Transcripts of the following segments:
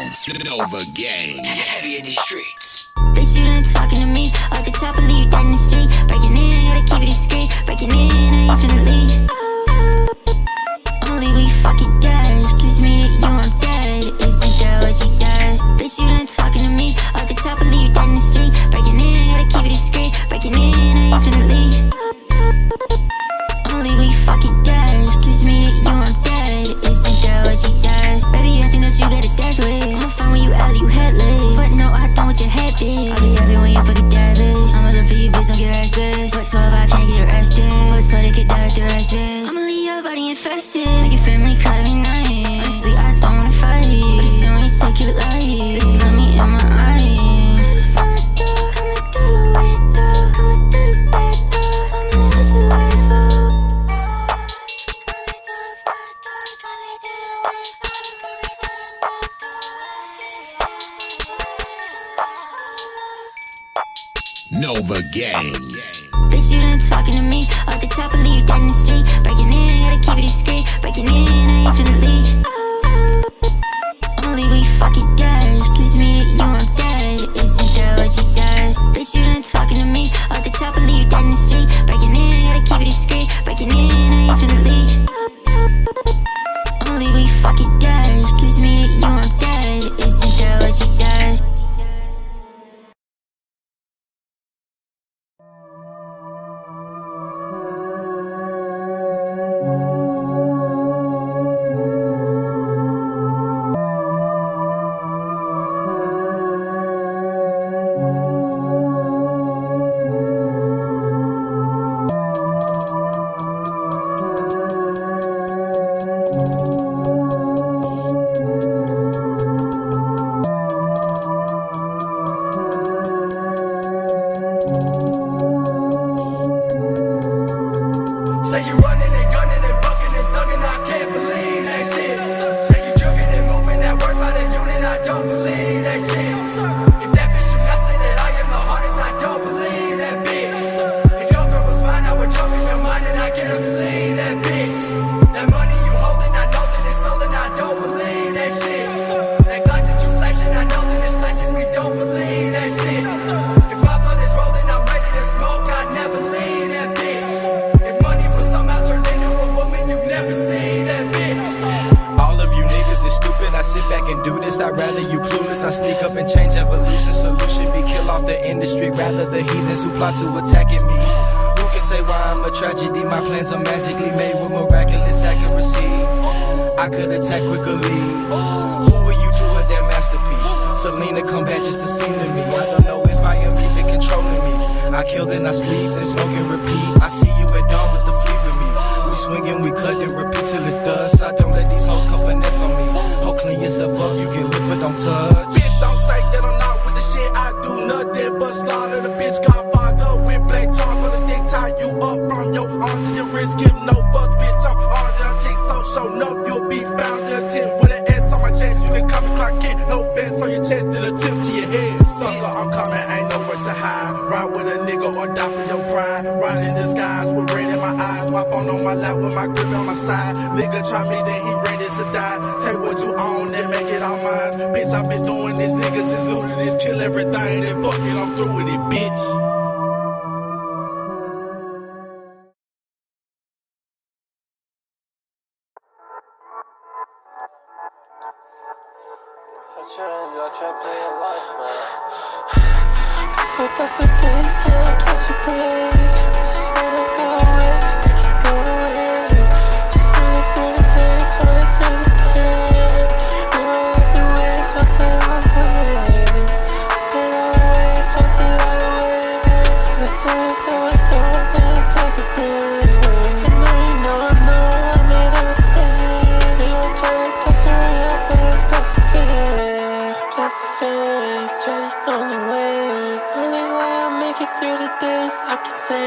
Nova Gang. Heavy in these streets. Bitch, you done talking to me. Off the top, I leave you dead in the street. Breaking in, gotta keep it discreet. Breaking in, I ain't finna leave. Only we fucking dead. Gives me that you I'm dead. Isn't that what you said? Bitch, you done talking to me. Off the top, I leave you dead in the street. Breaking in, gotta keep it discreet. Breaking in, I ain't finna leave. Only we fucking dead. Gives me that you I'm dead. Isn't that what you said? Baby, I think that you got a death wish. I'ma find when you out, you headless. But no, I don't want your head, bitch. I'll be happy when you fucking deadless. I'ma look for you, bitch, don't get restless. But 12, I can't get arrested. But so they could die with the rest is. I'ma leave your body infested. Make your family call every night. Honestly, I don't wanna fight. But it's the only take you life. Bitch, let me in my eyes. Front door, coming through the window. Coming through the back door. I'ma mess your life up. Nova Gang. Bitch, you done talking to me. Off the top, I leave you dead in the street. Breaking in, gotta keep it discreet. Breaking in, I ain't finna leave. Only we fucking dead. Gives me that you I'm dead. Isn't that what you said? Bitch, you done talking to me. Off the top, I leave you dead in the street. Breaking in, gotta keep it discreet. Breaking in, I ain't finna leave. Only we fucking dead. Gives me that you I'm dead. Isn't that what you said? Say you running and gunning and bucking and thugging, I can't believe that shit. Say you jugging and moving that work by the unit, I don't believe that shit. If that bitch should not say that I am the hardest, I don't believe that bitch. If your girl was mine, I would jump in your mind and I can't believe that bitch. That money you holding, I know that it's stolen, I don't believe that shit. That Glock that you flashing, I know that it's flashing, we don't believe that shit. If my blood is rolling, I'm ready to smoke, I never leave that bitch. If money was somehow turned into a woman, you never seen that bitch. All of you niggas is stupid, I sit back and do this. I'd rather you clueless, I sneak up and change evolution. Solution be kill off the industry, rather the heathens who plot to attacking me. Who can say why I'm a tragedy? My plans are magically made with miraculous accuracy. I could attack quickly. Who are you to a damn masterpiece? Selena come back just to seem to me. I don't know if I am even controlling me. I kill then I sleep and smoke and repeat. I see you at dawn with the fleet with me. We swing and we cut and repeat till it's dust. I don't let these hoes come finesse on me. Ho, clean yourself up, you can lick but don't touch. Bitch, don't say that I'm not with the shit. I do nothing but slaughter the bitch. Godfather with black charms on the stick. Tie you up from your arm to your wrist. Give no fuss, bitch. I'm hard than a tick. So show enough, you'll be found in a tent. With an S on my chest, you can call me Clark Kent. No vest on your chest, till a tip to your head. Sucker, I'm coming, ain't nowhere to hide. Ride with a nigga or die for your pride. Ride in the skies with red in my eyes. My phone on my lap with my grip on my side. Nigga try me, then he ready to die. Take what you own, then make it all mine. Bitch, I've been doing this, niggas is looting this. Kill everything, then fuck it, I'm through with it, bitch. Y'all try to play your life, man. Fucked up for days, can't catch a break. Just wanna go away, make it go away. Just running through the days, running through the pain. We might live to waste, what's it all waste? What's it all waste, what's it all waste? So much, then I take a break. I know, I made a mistake. I'm trying to touch the real, but it's plastic face. Plastic face, tragic only way I make it through the days. I can say,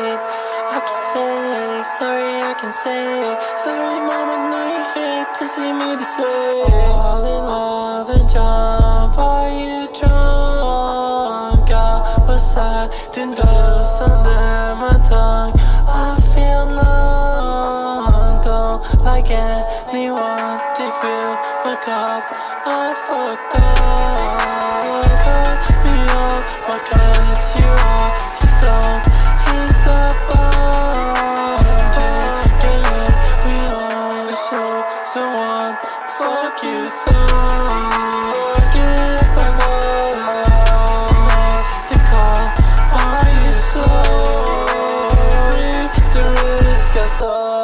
sorry, I can say. Sorry, mama, know you hate to see me this way. Fall in love and jump, are you drunk? Got beside, didn't under my tongue. I feel numb, don't lie. like anyone to feel my cup. I fucked up. Cut me off, my cause you are so. He's a bomb. Can't let me on the show. Someone fuck you thought. Get back what I lost. The call, are you slow? Reap the risk I saw.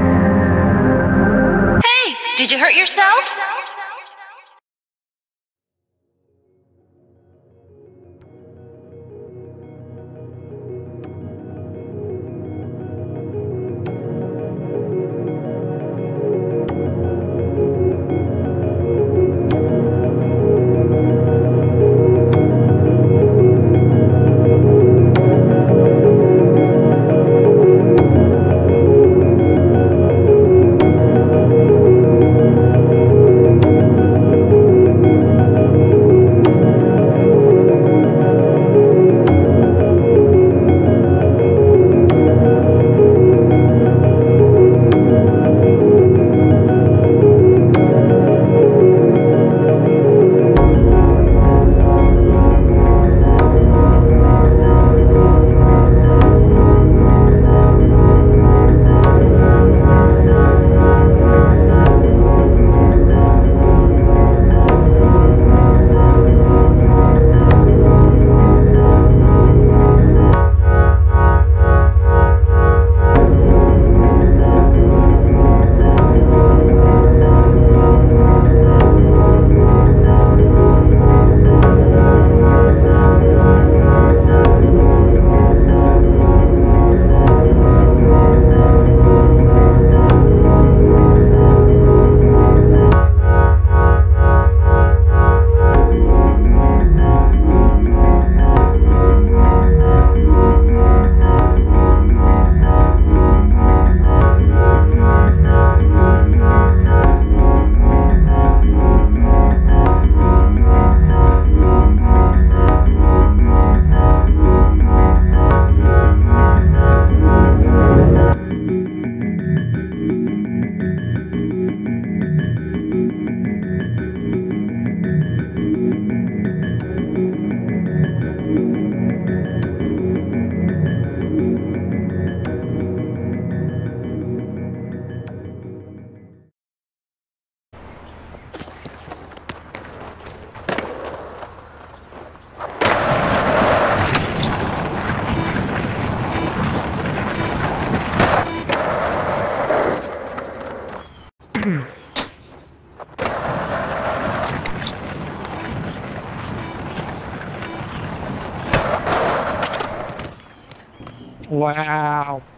Did you hurt yourself? Wow.